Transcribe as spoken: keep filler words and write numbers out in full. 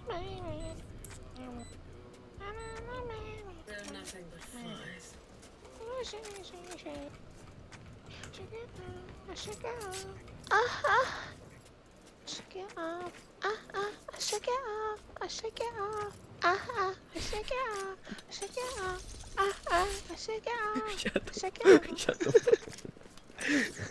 They're nothing but flies. Shake it off. Ah ah. Shake it off. Ah ah. Shake it off. I shake it off. Ah ah. I shake it off. Shake it off. Ah ah. I shake it off. Shut the Shake it off. Shut the fuck